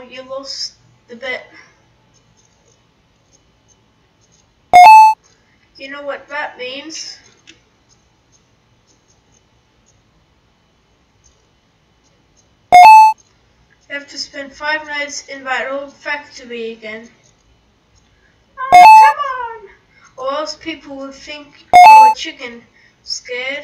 you lost the bit. You know what that means? You have to spend 5 nights in that old factory again. Oh, come on! Or else people would think you're a chicken. Scared?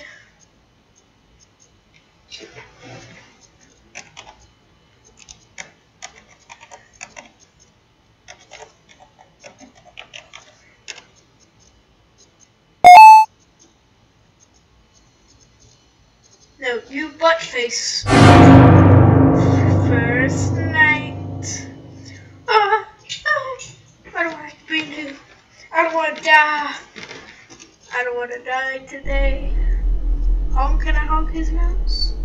No, you buttface. First night. I don't want to be new. I don't want to die. I don't want to die today. Can I honk his nose?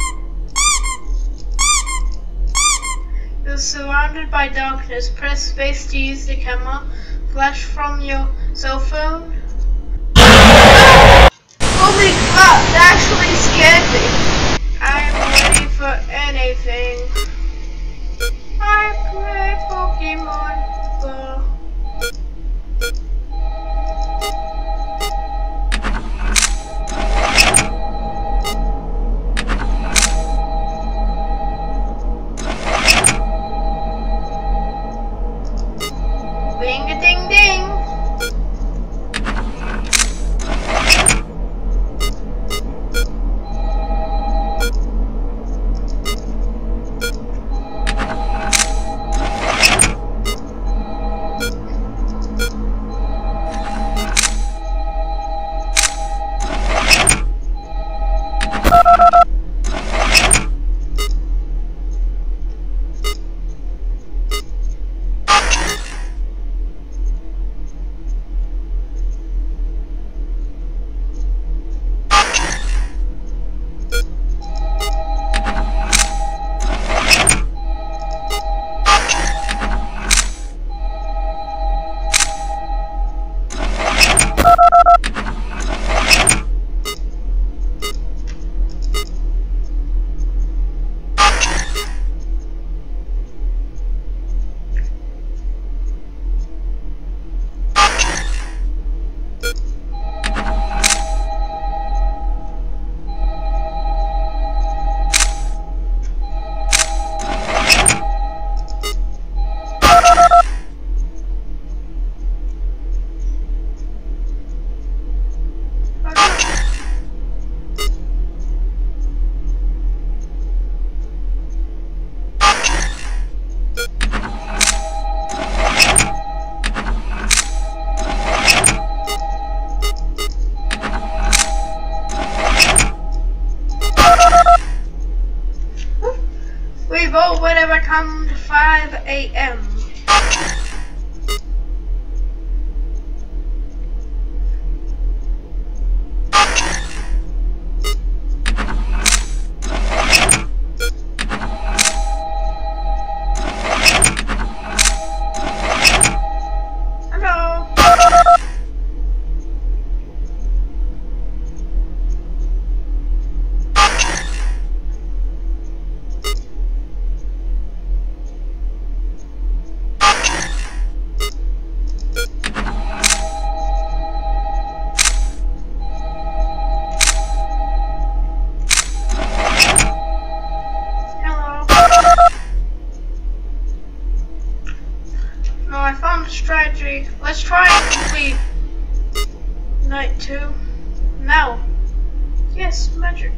You're surrounded by darkness. Press space to use the camera. Flash from your cell phone. Holy crap, that actually scared me. I'm ready for anything. I play Pokemon Go. Ring-a-ding-ding. We vote whenever come to 5 a.m. Hello. No, I found a strategy. Let's try and complete night 2 now. Yes, magic.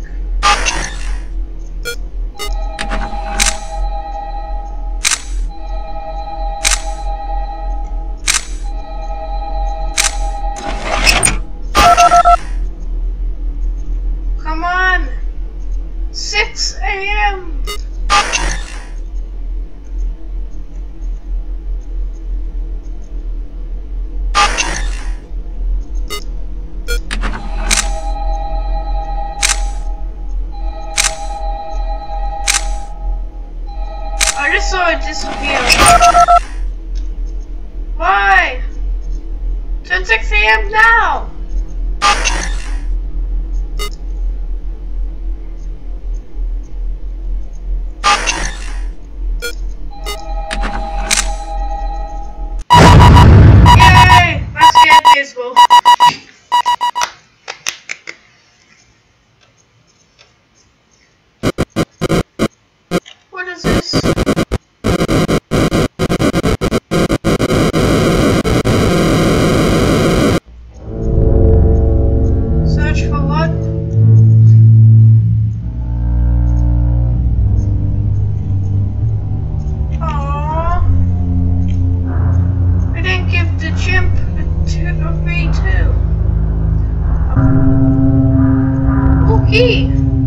Come on! 6 a.m. I just saw it disappear. Why? It's 6 a.m. now! key.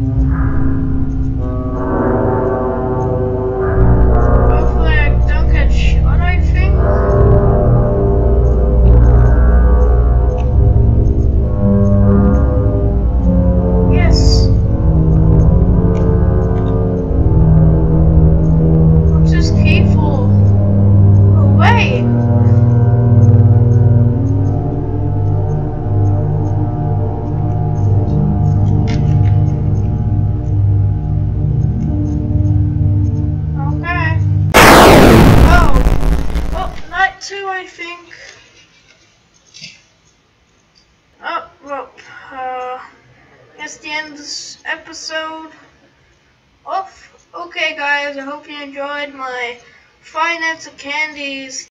Hopefully I don't get shot, I think. Yes. What's this key for? Oh, wait. Okay. Oh, night 2, I think. Oh, well, that's the end of this episode. Off. Okay, guys, I hope you enjoyed my Five Nights at Candy's